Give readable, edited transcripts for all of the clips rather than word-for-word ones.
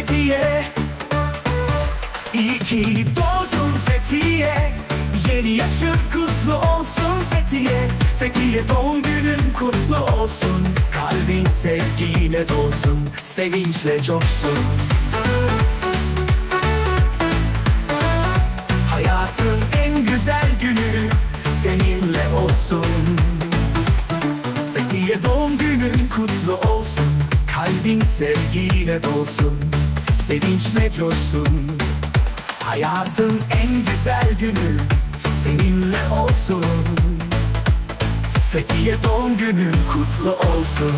Fethiye. İyi ki doğdun Fethiye, yeni yaşın kutlu olsun Fethiye. Fethiye doğum günün kutlu olsun, kalbin sevgiyle dolsun, sevinçle coşsun. Hayatın en güzel günü seninle olsun. Fethiye doğum günün kutlu olsun, kalbin sevgiyle dolsun, sevinçle coşsun. Hayatın en güzel günü seninle olsun. Fethiye doğum günün kutlu olsun.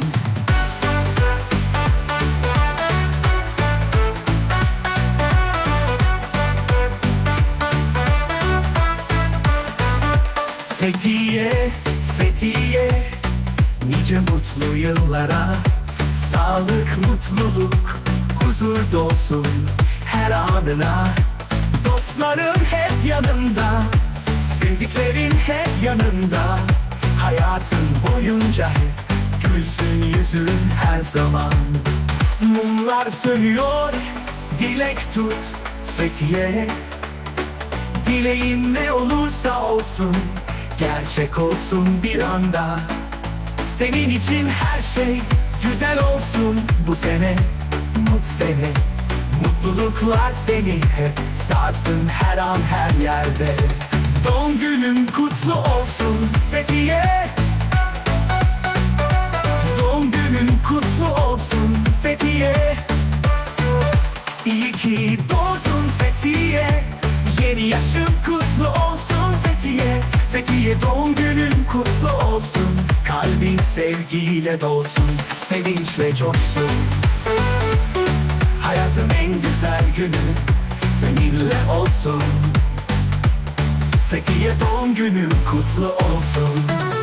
Fethiye, Fethiye, nice mutlu yıllara. Sağlık, mutluluk, huzur dolsun her anına. Dostların hep yanında, sevdiklerin hep yanında. Hayatın boyunca hep gülsün yüzün her zaman. Mumlar sönüyor, dilek tut Fethiye. Dileğin ne olursa olsun, gerçek olsun bir anda. Senin için her şey güzel olsun bu sene, mutlu sene. Mutluluklar seni hep sarsın her an her yerde. Doğum günün kutlu olsun Fethiye. Doğum günün kutlu olsun Fethiye. İyi ki doğdun Fethiye, yeni yaşın kutlu olsun Fethiye. Fethiye doğum günün kutlu olsun, kalbin sevgiyle dolsun, sevinçle coşsun. Hayatın en güzel günü seninle olsun. Fethiye doğum günün kutlu olsun.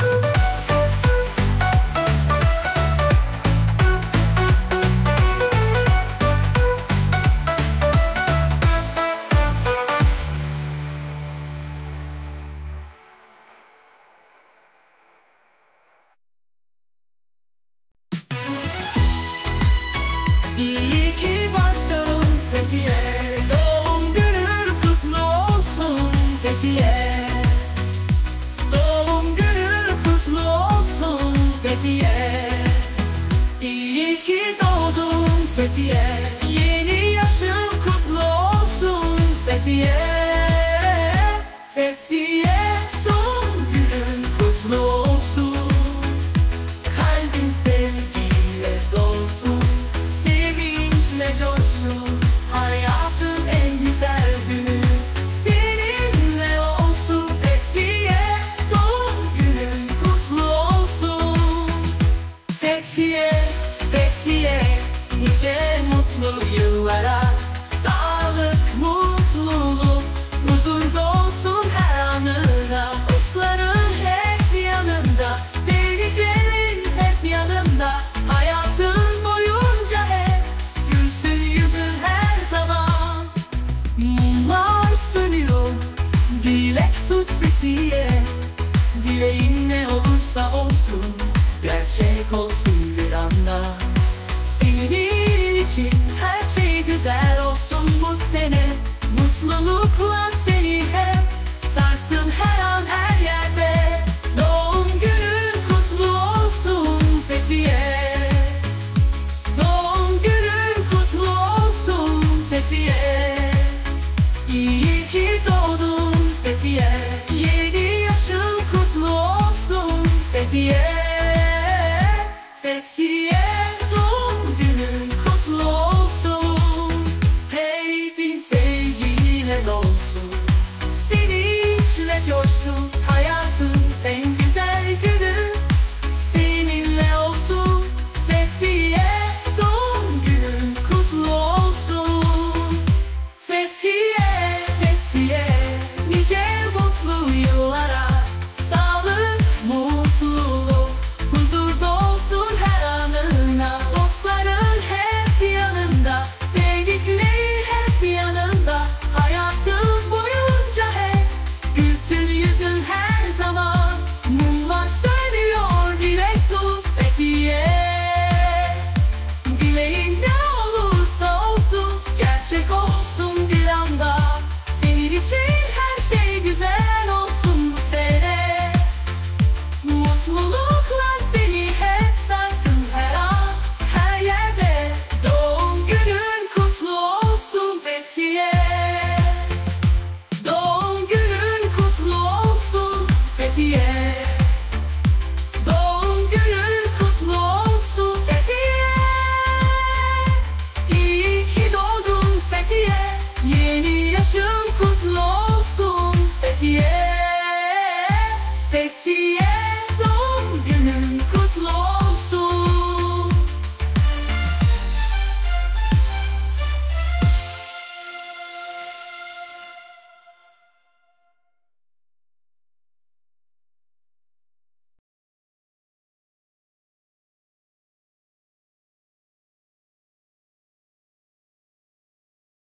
İyi ki varsın Fethiye, doğum günün kutlu olsun Fethiye. Doğum günün kutlu olsun Fethiye. İyi ki doğdun Fethiye, yeni yaşın kutlu olsun Fethiye. Fethiye doğum günün kutlu olsun, kalbin sevgiyle dolsun, sevinçle coşsun. Hayatın en güzel günü seninle olsun Fethiye. Doğum günün kutlu olsun Fethiye, Fethiye, nice mutlu yıllara.